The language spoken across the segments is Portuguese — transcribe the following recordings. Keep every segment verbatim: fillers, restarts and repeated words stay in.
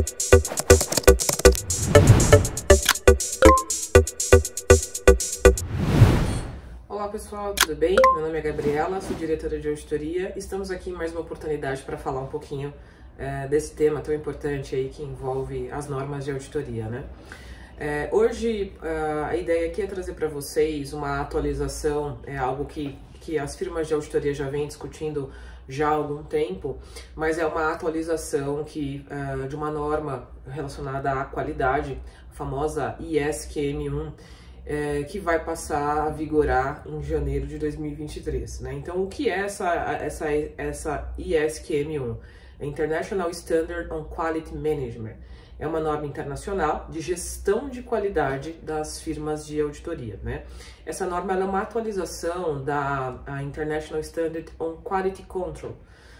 Olá pessoal, tudo bem? Meu nome é Gabriela, sou diretora de auditoria. Estamos aqui em mais uma oportunidade para falar um pouquinho é, desse tema tão importante aí que envolve as normas de auditoria, né? É, hoje a ideia aqui é trazer para vocês uma atualização, é algo que, que as firmas de auditoria já vêm discutindo já há algum tempo, mas é uma atualização que, uh, de uma norma relacionada à qualidade, a famosa I S Q M um, é, que vai passar a vigorar em janeiro de dois mil e vinte e três. Né? Então, o que é essa, essa, essa I S Q M um? International Standard on Quality Management. É uma norma internacional de gestão de qualidade das firmas de auditoria, né? Essa norma ela é uma atualização da International Standard on Quality Control.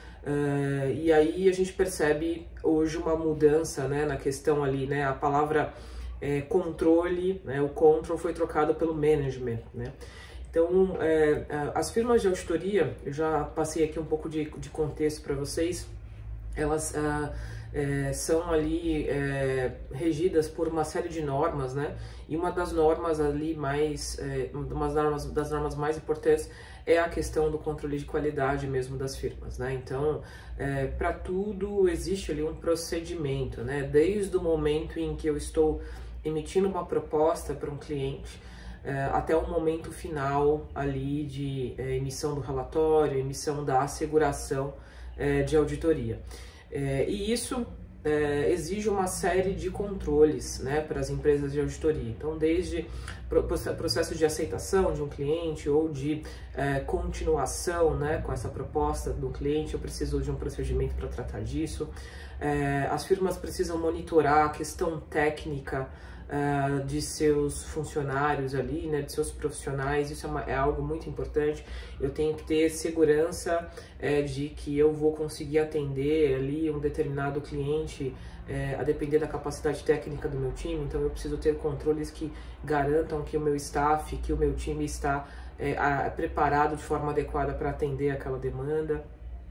Uh, e aí a gente percebe hoje uma mudança, né, na questão ali, né? A palavra é, controle, né? O control foi trocado pelo management, né? Então, é, as firmas de auditoria, eu já passei aqui um pouco de, de contexto para vocês, elas uh, é, são ali é, regidas por uma série de normas, né? E uma das normas ali mais, é, uma das normas, das normas mais importantes é a questão do controle de qualidade mesmo das firmas, né? Então, é, para tudo existe ali um procedimento, né? Desde o momento em que eu estou emitindo uma proposta para um cliente, é, até o momento final ali de é, emissão do relatório, emissão da asseguração é, de auditoria. É, e isso é, exige uma série de controles, né, para as empresas de auditoria. Então, desde processo de aceitação de um cliente ou de é, continuação, né, com essa proposta do cliente, eu preciso de um procedimento para tratar disso. É, as firmas precisam monitorar a questão técnica Uh, de seus funcionários ali, né, de seus profissionais. Isso é, uma, é algo muito importante. Eu tenho que ter segurança é, de que eu vou conseguir atender ali um determinado cliente é, a depender da capacidade técnica do meu time. Então eu preciso ter controles que garantam que o meu staff, que o meu time está é, a, preparado de forma adequada para atender aquela demanda.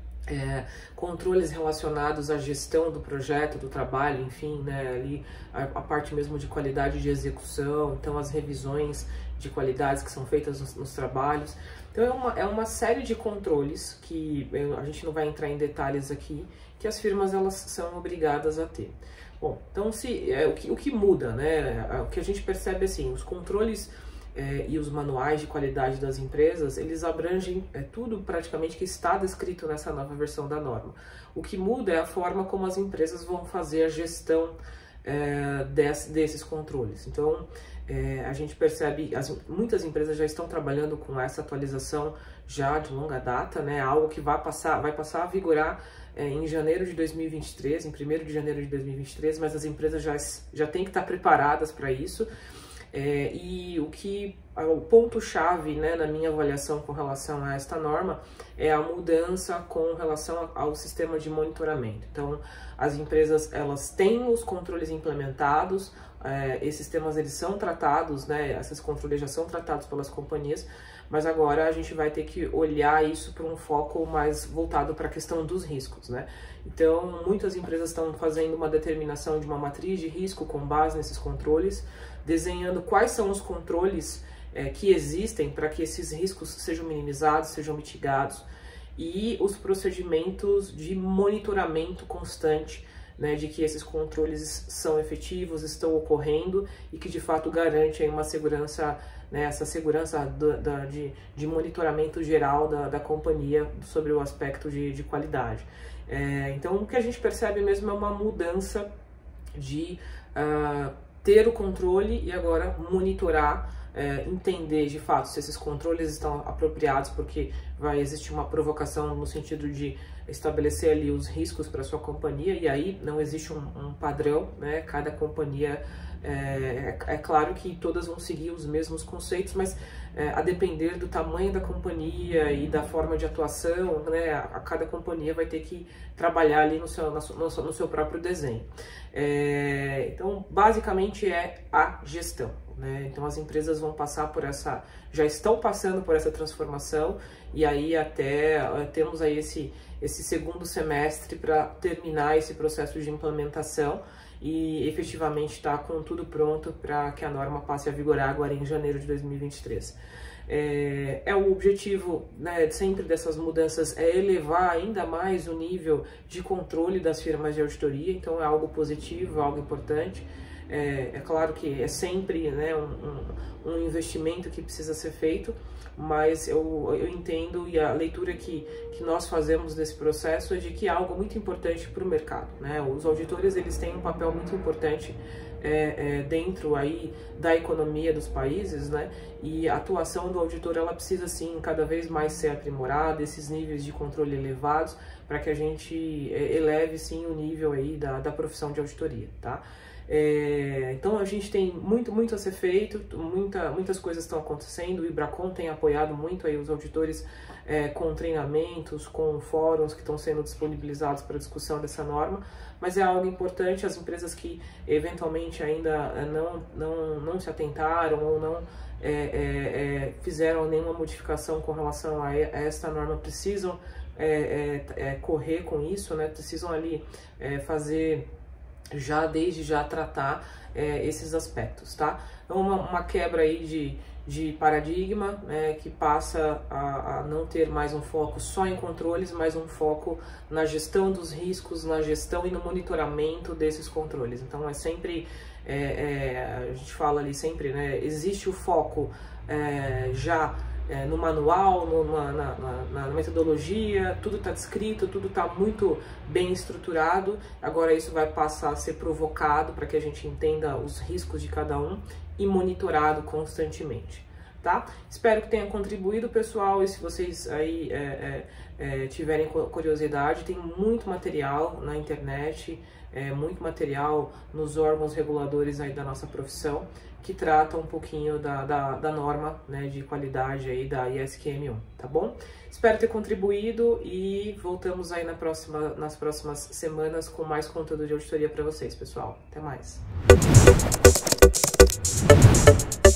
É, controles relacionados à gestão do projeto, do trabalho, enfim, né, ali a, a parte mesmo de qualidade de execução, então as revisões de qualidades que são feitas nos, nos trabalhos. Então é uma, é uma série de controles que eu, a gente não vai entrar em detalhes aqui, que as firmas elas são obrigadas a ter. Bom, então se, é, o, que, o que muda, né, o que a gente percebe assim, os controles É, e os manuais de qualidade das empresas, eles abrangem é, tudo praticamente que está descrito nessa nova versão da norma. O que muda é a forma como as empresas vão fazer a gestão é, desse, desses controles. Então, é, a gente percebe, as, muitas empresas já estão trabalhando com essa atualização já de longa data, né? Algo que vai passar, vai passar a vigorar é, em janeiro de dois mil e vinte e três, em primeiro de janeiro de dois mil e vinte e três, mas as empresas já, já têm que estar preparadas para isso. É, e o que o ponto-chave, né, na minha avaliação com relação a esta norma é a mudança com relação ao sistema de monitoramento. Então, as empresas elas têm os controles implementados, é, esses sistemas eles são tratados, né, esses controles já são tratados pelas companhias, mas agora a gente vai ter que olhar isso para um foco mais voltado para a questão dos riscos, né? Então, muitas empresas estão fazendo uma determinação de uma matriz de risco com base nesses controles, desenhando quais são os controles é, que existem para que esses riscos sejam minimizados, sejam mitigados, e os procedimentos de monitoramento constante, né, de que esses controles são efetivos, estão ocorrendo e que de fato garantem uma segurança, né, essa segurança do, da, de, de monitoramento geral da, da companhia sobre o aspecto de, de qualidade. É, então, o que a gente percebe mesmo é uma mudança de uh, ter o controle e agora monitorar, é, entender de fato se esses controles estão apropriados, porque vai existir uma provocação no sentido de estabelecer ali os riscos para a sua companhia, e aí não existe um, um padrão, né? Cada companhia, é, é claro que todas vão seguir os mesmos conceitos, mas é, a depender do tamanho da companhia e da forma de atuação, né, a, a cada companhia vai ter que trabalhar ali no seu, no, no seu próprio desenho. É, então, basicamente é a gestão. né? Então as empresas vão passar por essa, já estão passando por essa transformação, e aí até temos aí esse, esse segundo semestre para terminar esse processo de implementação e efetivamente estar com tudo pronto para que a norma passe a vigorar agora em janeiro de dois mil e vinte e três. É, é o objetivo, né, sempre dessas mudanças é elevar ainda mais o nível de controle das firmas de auditoria, então é algo positivo, algo importante. É, é claro que é sempre, né, um, um, um investimento que precisa ser feito, mas eu, eu entendo, e a leitura que, que nós fazemos desse processo é de que é algo muito importante para o mercado, né? Os auditores, eles têm um papel muito importante É, é, dentro aí da economia dos países, né? E a atuação do auditor, ela precisa sim cada vez mais ser aprimorada, esses níveis de controle elevados, para que a gente é, eleve sim o nível aí da, da profissão de auditoria, tá? É, então a gente tem muito, muito a ser feito, muita, muitas coisas estão acontecendo, o IBRACON tem apoiado muito aí os auditores é, com treinamentos, com fóruns que estão sendo disponibilizados para discussão dessa norma, mas é algo importante. As empresas que eventualmente ainda não, não, não se atentaram ou não é, é, é, fizeram nenhuma modificação com relação a, a esta norma precisam é, é, é, correr com isso, né? Precisam ali é, fazer já desde já tratar é, esses aspectos, tá? Então uma, uma quebra aí de, de paradigma, né, que passa a, a não ter mais um foco só em controles, mas um foco na gestão dos riscos, na gestão e no monitoramento desses controles. Então é sempre, é, é, a gente fala ali sempre, né, existe o foco é, já É, no manual, no, na, na, na metodologia, tudo está descrito, tudo está muito bem estruturado. Agora isso vai passar a ser provocado para que a gente entenda os riscos de cada um e monitorado constantemente, tá? Espero que tenha contribuído, pessoal, e se vocês aí é, é, é, tiverem curiosidade, tem muito material na internet, é, muito material nos órgãos reguladores aí da nossa profissão, que trata um pouquinho da, da, da norma, né, de qualidade aí da I S Q M um, tá bom? Espero ter contribuído e voltamos aí na próxima, nas próximas semanas com mais conteúdo de auditoria para vocês, pessoal. Até mais!